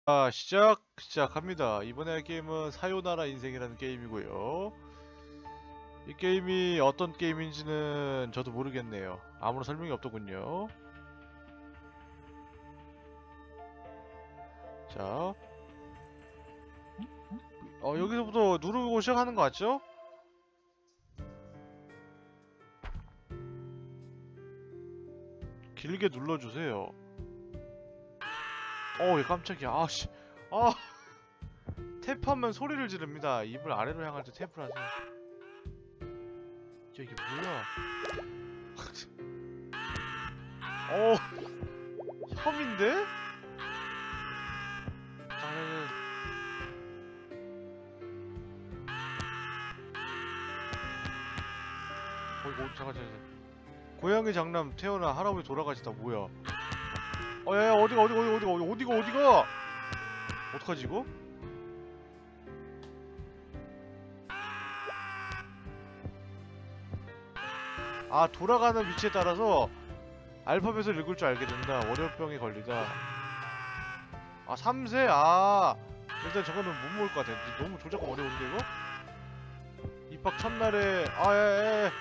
시작합니다. 이번에 할 게임은 사요나라 인생이라는 게임이고요. 이 게임이 어떤 게임인지는 저도 모르겠네요. 아무런 설명이 없더군요. 자, 여기서부터 누르고 시작하는 거 같죠? 길게 눌러주세요. 얘 깜짝이야. 아씨. 아, 탭하면 소리를 지릅니다. 입을 아래로 향할 때 탭을 하세요. 야, 이게 뭐야? 혐인데? 잠깐. 고양이 장남 태어나 할아버지 돌아가시다. 뭐야? 야야, 어디가? 어떡하지 이거? 돌아가는 위치에 따라서 알파벳을 읽을 줄 알게 된다. 월요병에 걸리다. 3세? 일단 저거는 못 먹을 것 같아. 너무 조작 어려운데 이거? 입학 첫날에 야야야.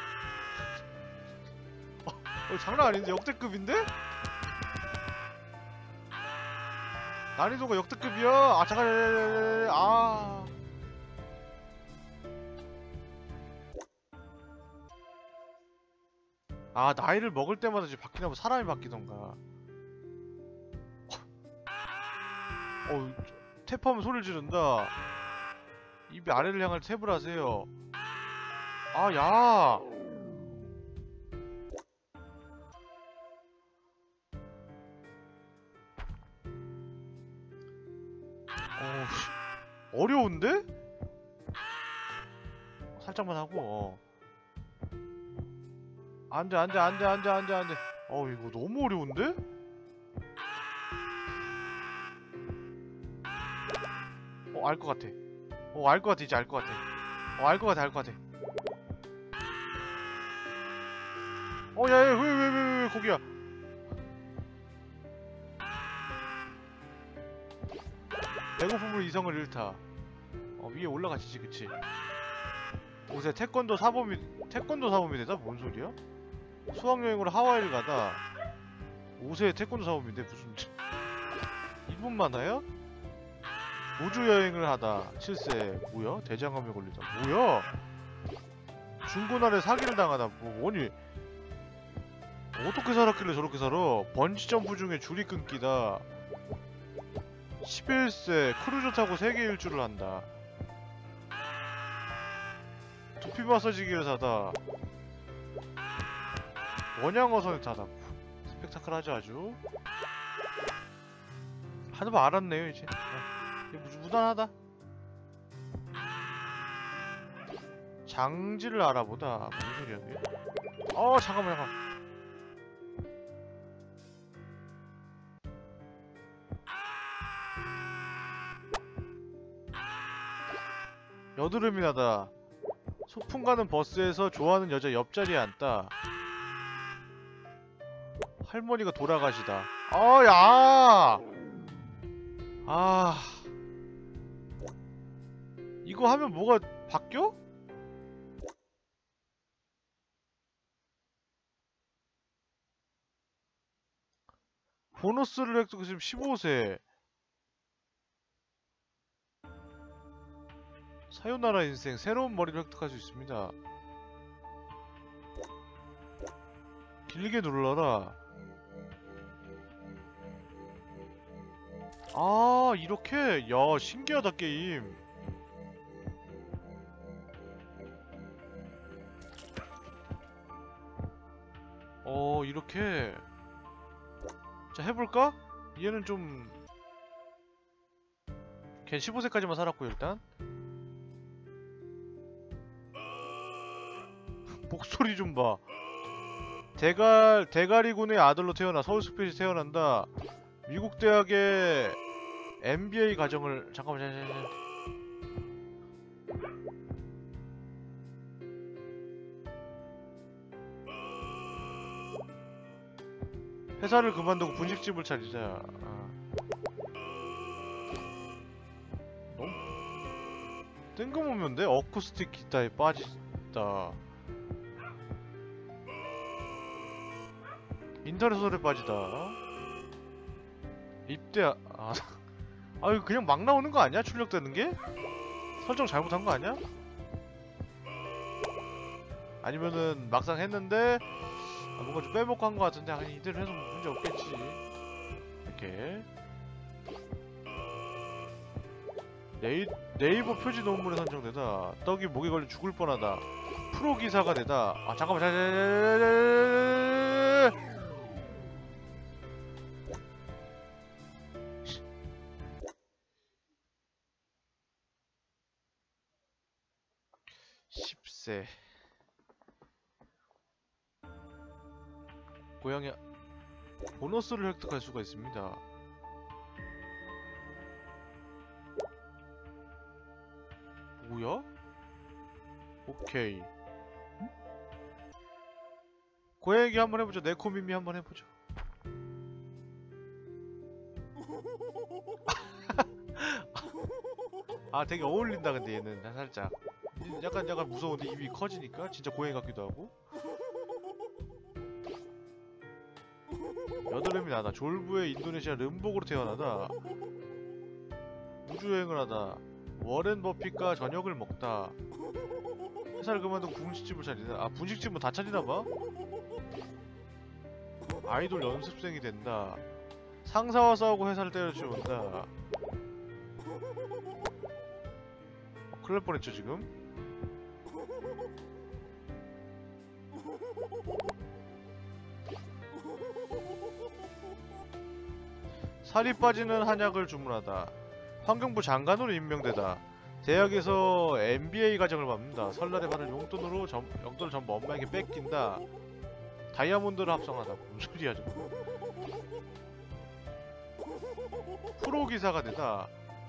장난 아닌데? 역대급인데? 난이도가 역대급이야. 잠깐. 나이를 먹을 때마다 이제 바뀌나 봐. 사람이 바뀌던가. 탭하면 소리를 지른다. 입이 아래를 향할 탭을 하세요. 야. 어려운데? 살짝만 하고. 안돼. 이거 너무 어려운데? 알 것 같아. 알 것 같아. 이제 알 것 같아. 알 것 같아. 야야, 왜 거기야? 배고픔으로 이성을 잃다. 위에 올라가지지, 그치? 옷에 태권도 사범이 되다? 뭔 소리야? 수학여행으로 하와이를 가다. 옷에 태권도 사범인데 무슨 이분 많아요? 우주여행을 하다. 7세. 뭐야? 대장암에 걸리다. 뭐야? 중고날에 사기를 당하다. 뭐니? 어떻게 살았길래 저렇게 살아? 번지점프 중에 줄이 끊기다. 11세. 크루즈 타고 세계 일주를 한다. 두피 마사지기를 사다. 원양어선을 타다. 스펙타클하죠 아주. 하는 거 알았네요 이제. 무난하다. 장지를 알아보다. 무슨 소리야 이게? 잠깐만. 여드름이 나다. 소풍 가는 버스에서 좋아하는 여자 옆자리에 앉다. 할머니가 돌아가시다. 야! 이거 하면 뭐가 바뀌어? 보너스를 획득. 지금 15세. 사요나라 인생. 새로운 머리를 획득할 수 있습니다. 길게 눌러라. 이렇게? 야, 신기하다 게임. 이렇게. 자, 해볼까? 얘는 좀 걘 15세까지만 살았고 일단. 목소리 좀 봐. 대가리군의 아들로 태어나 서울숲에서 태어난다. 미국 대학의 MBA 과정을. 잠깐만. 회사를 그만두고 분식집을 차리자. 너무 뜬금없는데? 어쿠스틱 기타에 빠지다. 인터넷 소설에 빠지다. 입대 아유 그냥 막 나오는 거 아니야? 출력되는 게? 설정 잘못한 거 아니야? 아니면은 막상 했는데 뭔가 좀 빼먹고 한 거 같은데 아니 이대로 해서 문제 없겠지. 이렇게 네이버 표지 논문에 선정되다. 떡이 목에 걸려 죽을 뻔하다. 프로 기사가 되다. 아 잠깐만 자 10세 고양이 보너스를 획득할 수가 있습니다. 뭐야? 오케이. 고양이 한번 해보죠. 네코미미 한번 해보죠. 아 되게 어울린다 근데 얘는 살짝 약간 무서운데 입이 커지니까 진짜 고양이 같기도 하고. 여드름이 나다. 졸부의 인도네시아 름복으로 태어나다. 우주여행을 하다. 워렌 버핏과 저녁을 먹다. 회사를 그만두고 분식집을 차리다. 아 분식집은 다 차리나봐? 아이돌 연습생이 된다. 상사와 싸우고 회사를 때려치운다. 큰일 날 뻔했죠 지금? 살이 빠지는 한약을 주문하다. 환경부 장관으로 임명되다. 대학에서 MBA 과정을 받는다. 설날에 받은 용돈으로 용돈을 전부 엄마에게 뺏긴다. 다이아몬드를 합성하다. 무슨 소리야 저거. 프로기사가 되다.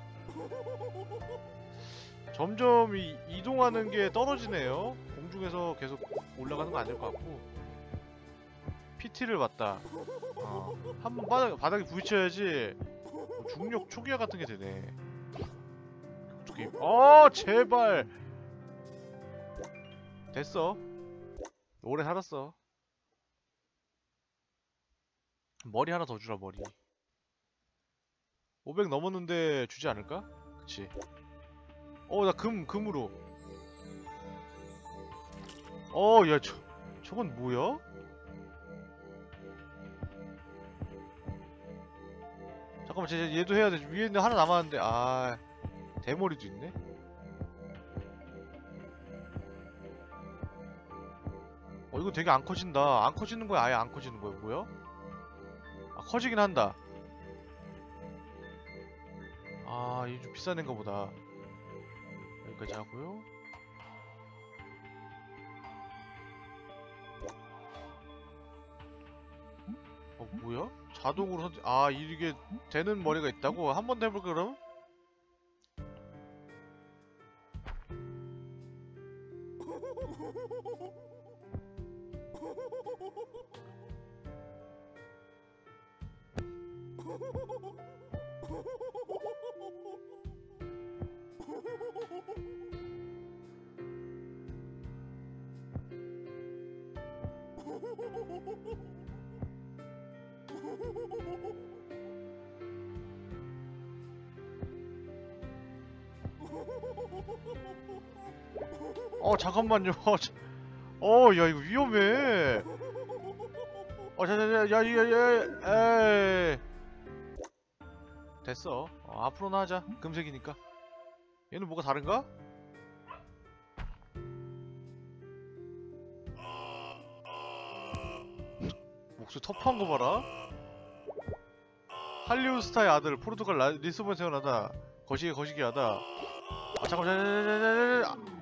점점 이동하는 게 떨어지네요. 공중에서 계속 올라가는 거 아닐 것 같고. PT를 받다. 한번 바닥에 부딪혀야지 중력 초기화 같은 게 되네. 어떻게? 제발. 됐어. 오래 살았어. 머리 하나 더 주라 머리. 500 넘었는데 주지 않을까? 그치. 나 금으로. 야 저건 뭐야? 잠깐만 얘도 해야 돼. 위에 있는 하나 남았는데 대머리도 있네. 이거 되게 안 커진다. 안 커지는 거야? 아예 안 커지는 거야? 뭐야? 커지긴 한다. 이게 좀 비싼 앤가 보다. 여기까지 하고요. 뭐야? 자동으로 이게 되는 머리가 있다고? 한 번 더 해볼까 그럼? 잠깐만요. 야 이거 위험해. 에이. 됐어. 앞으로는 하자. 금색이니까. 얘는 뭐가 다른가? 목소리 터프한 거 봐라. 할리우드 스타의 아들, 포르투갈 리스본에 태어나다. 거시기 하다. 잠깐만.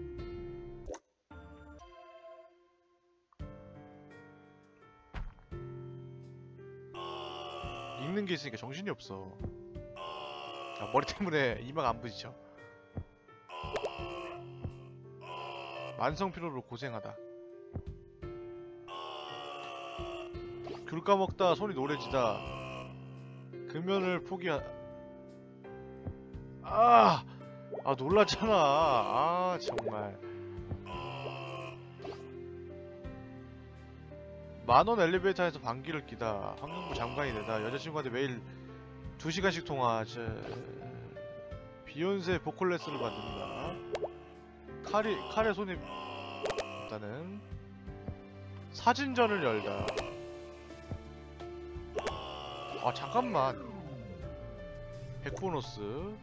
읽는 게 있으니까 정신이 없어. 머리 때문에 이마가 안 부딪혀. 만성 피로로 고생하다. 귤 까먹다 손이 노래지다. 금연을 포기하. 아! 아 놀랐잖아. 아 정말. 만원 엘리베이터에서 방귀를 끼다. 환경부 장관이 되다. 여자친구한테 매일 2시간씩 통화. 비욘세 보컬레슨을 받는다. 칼에 손이 일단은 사진전을 열다. 아 잠깐만. 100보너스.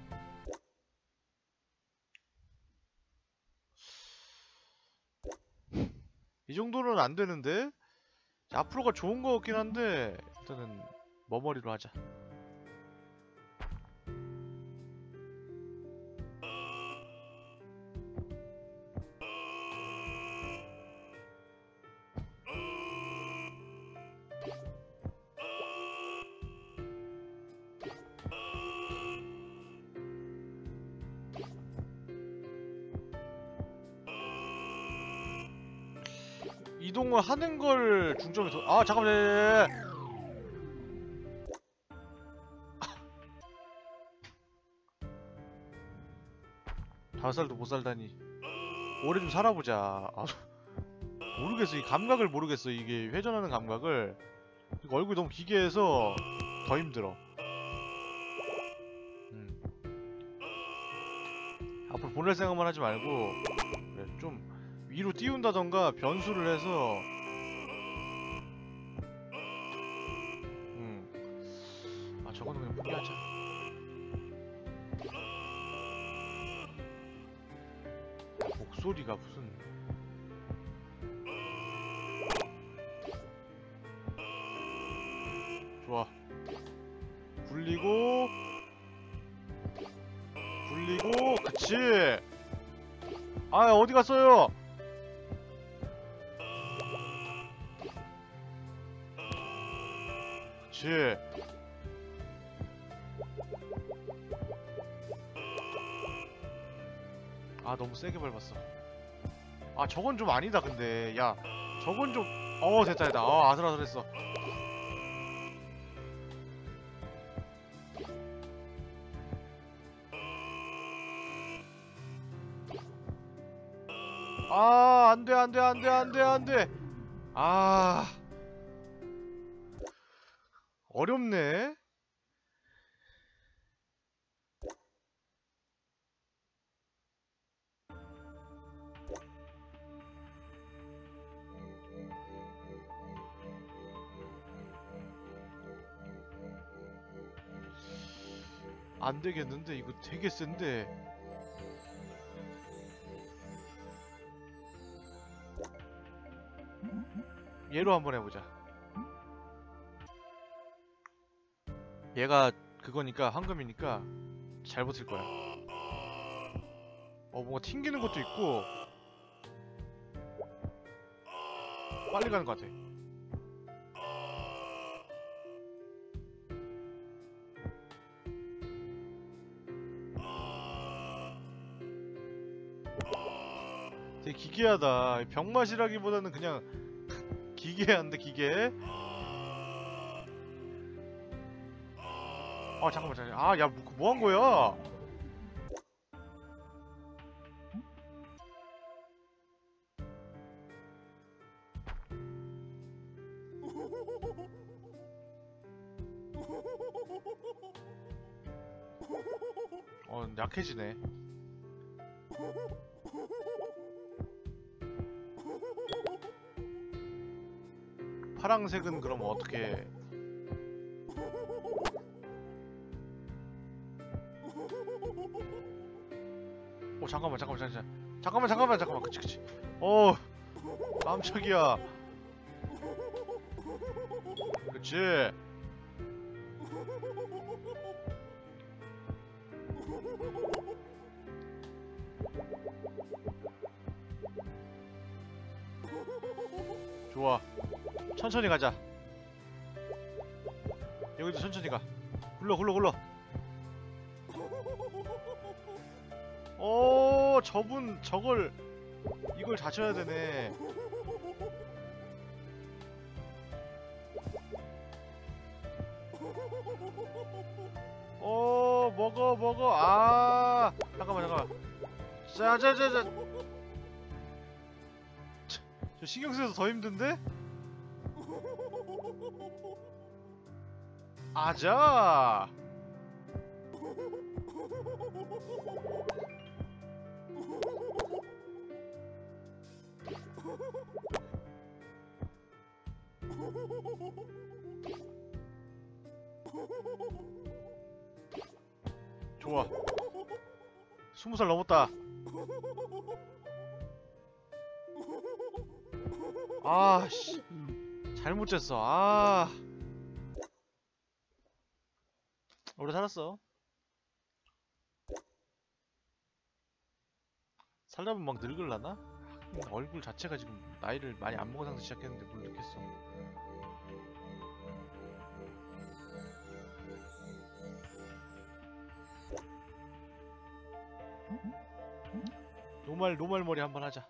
이 정도는 안 되는데? 앞으로가 좋은 거 같긴 한데 일단은 머머리로 하자. 이동을 하는 걸 중점에 둬. 아 잠깐만. 5살도 못 살다니. 오래 좀 살아보자. 아, 모르겠어. 이 감각을 모르겠어. 이게 회전하는 감각을. 얼굴이 너무 기괴해서 더 힘들어. 앞으로 보낼 생각만 하지 말고 그래, 좀 위로 띄운다던가 변수를 해서 아 저거는 그냥 포기하자. 목소리가 무슨 좋아. 굴리고 그치. 아 어디 갔어요? 그치. 아 너무 세게 밟았어. 아 저건 좀 아니다 근데. 야 저건 좀 됐다. 아슬아슬했어. 아 안돼. 아 어렵네. 안 되겠는데 이거 되게 센데. 얘로 한번 해보자. 얘가 그거니까 황금이니까 잘 버틸 거야. 뭔가 튕기는 것도 있고 빨리 가는 것 같아. 되게 기괴하다. 병맛이라기보다는 그냥 기괴한데 기괴. 아 잠깐만. 야 뭐 한 거야? 약해지네. 파랑색은 그럼 어떻게? 잠깐만. 그치. 깜짝이야. 그치. 좋아. 천천히 가자. 여기도 천천히 가. 굴러. 저분 이걸 다쳐야 되네. 먹어. 아, 잠깐만. 자자자자. 저 신경 쓰여서 더 힘든데? 아자. 좋아. 20살 넘었다. 아씨, 잘못 쟀어. 아, 오래 살았어. 살다 보면 막 늙을라나? 얼굴 자체가 지금 나이를 많이 안 먹은 상태에서 시작했는데 뭘 느꼈어. 노말 머리 한번 하자.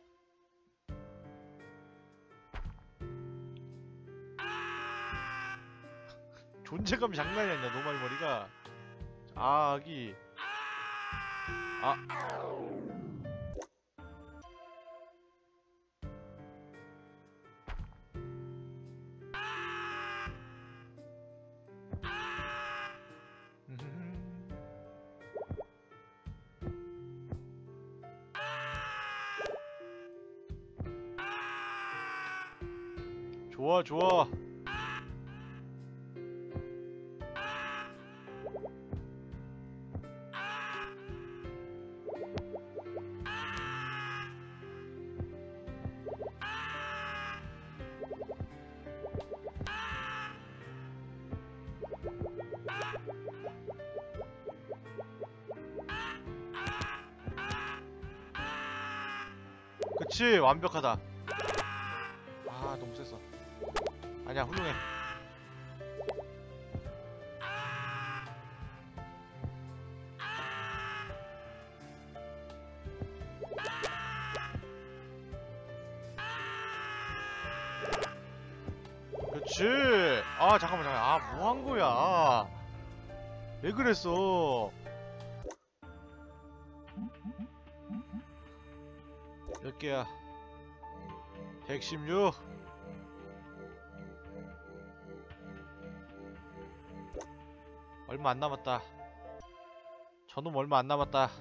존재감이 장난이 아니야, 노말 머리가. 아기. 아. 좋아. 그치, 완벽하다. 아, 너무 셌어. 아니야, 훌륭해. 그치. 아, 잠깐만. 아, 뭐 한 거야? 왜 그랬어? 몇 개야? 116. 얼마 안 남았다. 저놈 얼마 안 남았다.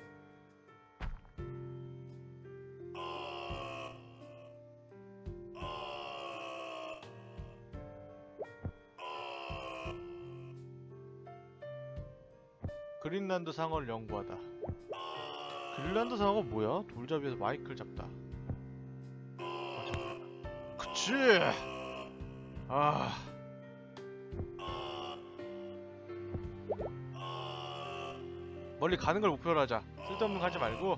그린란드 상어를 연구하다. 그린란드 상어가 뭐야? 돌잡이에서 마이크를 잡다. 아, 잠깐만. 그치! 아. 멀리 가는 걸 목표로 하자. 쓸데없는 거 하지 말고.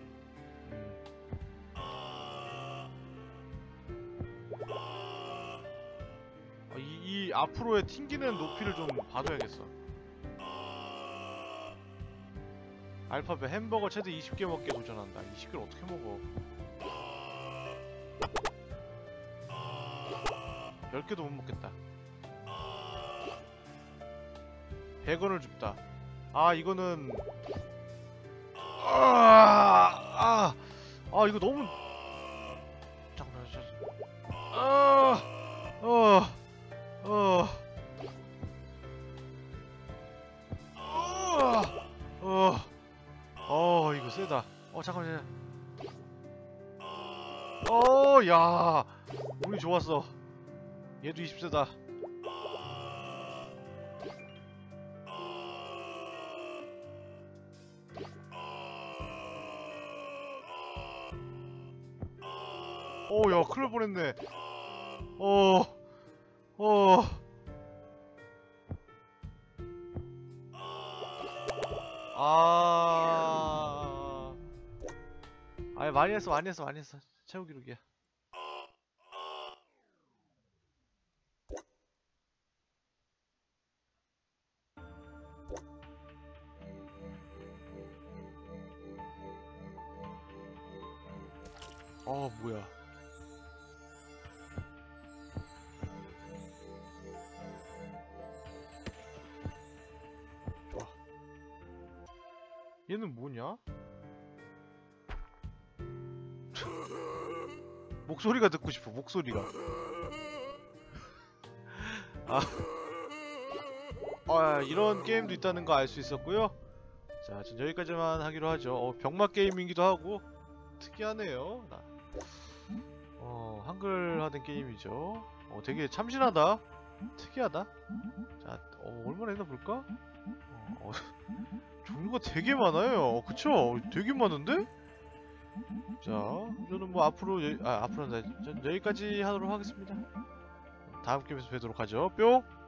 이 앞으로의 튕기는 높이를 좀 봐둬야겠어. 알파벳 햄버거 최대 20개 먹게 도전한다. 20개를 어떻게 먹어? 10개도 못 먹겠다. 100원을 줍다. 아, 이거는 이거 너무 잠깐만. 이거 세다. 잠깐만. 야, 운이 좋았어. 얘도 20세다. 야, 큰일 날 뻔했네. 아니, 많이 했어. 최고 기록이야. 뭐야. 좋아. 얘는 뭐냐? 목소리가 듣고 싶어. 목소리가. 이런 게임도 있다는 거 알 수 있었고요. 자, 전 여기까지만 하기로 하죠. 병맛 게임이기도 하고 특이하네요. 한글 하는 게임이죠. 되게 참신하다. 특이하다. 자, 얼마나 했나 볼까? 종류가 되게 많아요. 그쵸? 되게 많은데? 자, 저는 뭐 앞으로는 전 여기까지 하도록 하겠습니다. 다음 게임에서 뵙도록 하죠. 뿅!